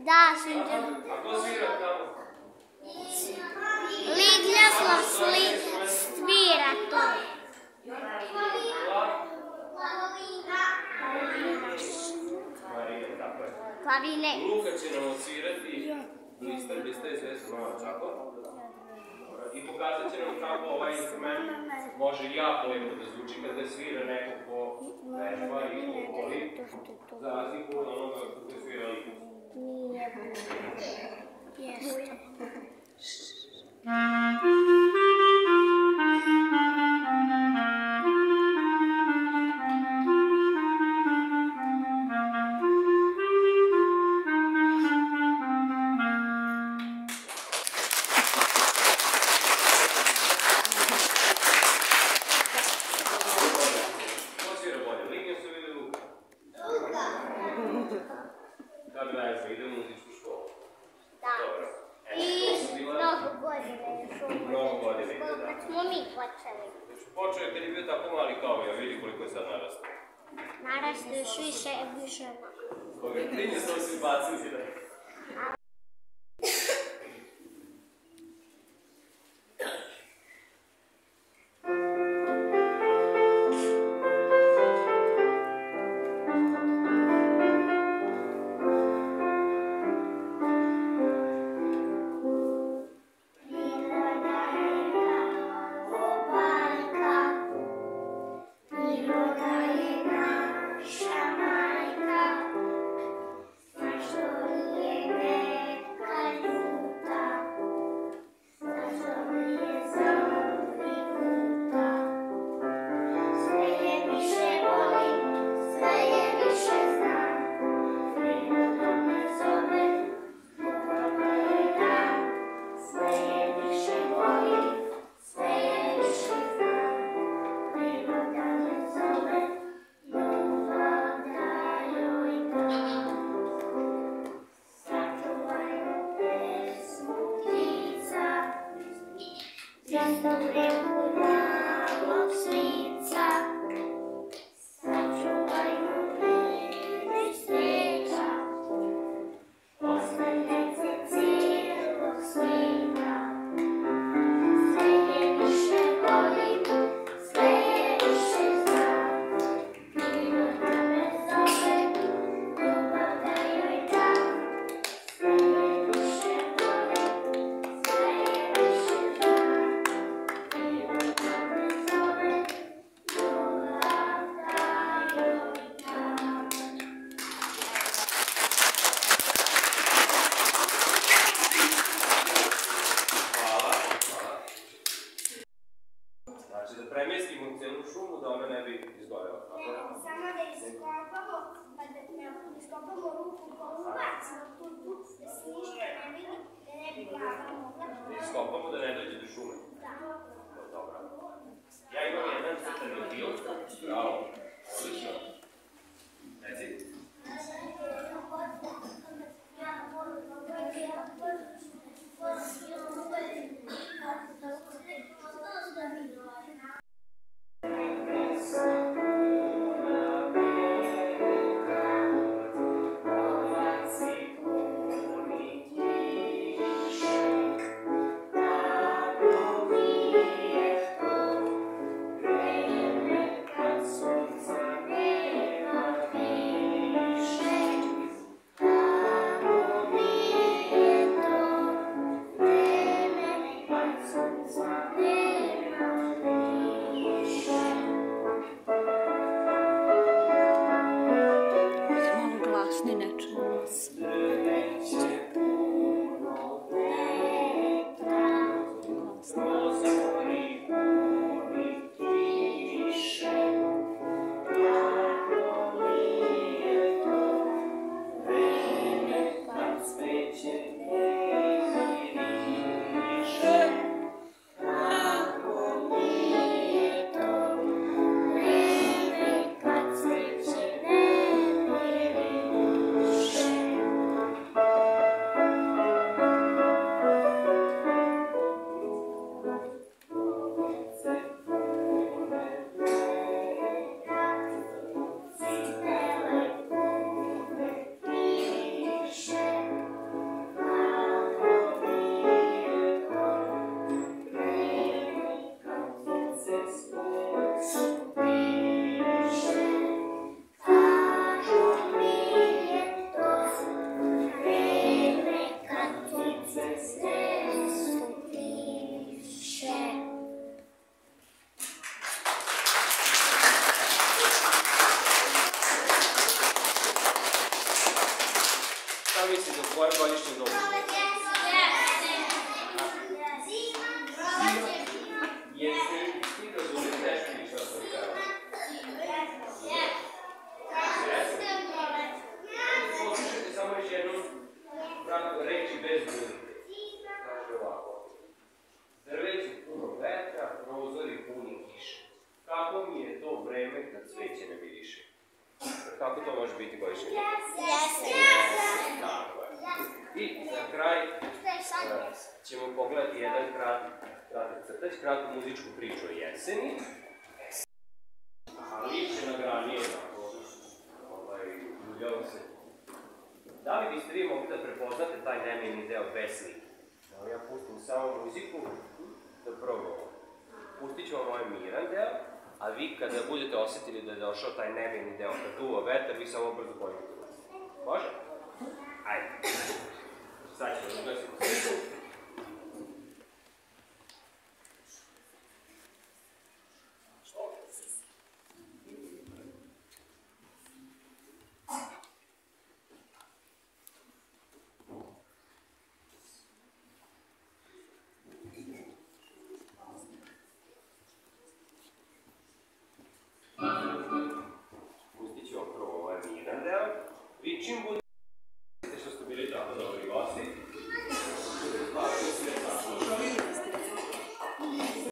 Da, Sunce. A ko svira tamo? Ligljaslav svira to. Marina, tako je. Klavine. Luka će nam odsvirati Blister, Blister, sve malo čako. I pokazat će nam kako ovaj instrument može jako lepo da zvuči kada svira neko ko vežba i ko voli, za razliku od onoga kako svira liku. Jeste. Ide u muzičku školu. Da. Dobro. I mnogo godine još uvijek. Mnogo godine ide, da. Kad smo mi počeli. Počeo je kad je bio tako mali kao ja, vidi koliko je sad narastao. Narastao još više manje. Koga klinje smo svi bacili, da. Iskopamo da ne dođe do šume. Dobro. Ja imam jedan crtani film. Bravo. Slično. Reci. zamisli do tvoje godišnje dobu? Jesi ti razumeli nešto ili što sam htjela? Poslušajte samo još jednu reči bez muzike. Kaže ovako. Drveću puno vetra, prozori puni kiše. Kako mi je to vreme kad sveće ne miriše? Kako to može biti godišnje? Tako je. I za kraj ćemo pogledati jedan kratak crtać, kratku muzičku priču o jeseni. A liče na granije, ljubljamo se. Da li biste vi mogli da prepoznate taj nemirni deo pesmi? Evo ja pustim samo muziku da probamo. Pustit ću vam ovaj miran deo, a vi kada budete osjetili da je došao taj nemirni deo, kad duva vetar, vi samo brzo pojmite. Može?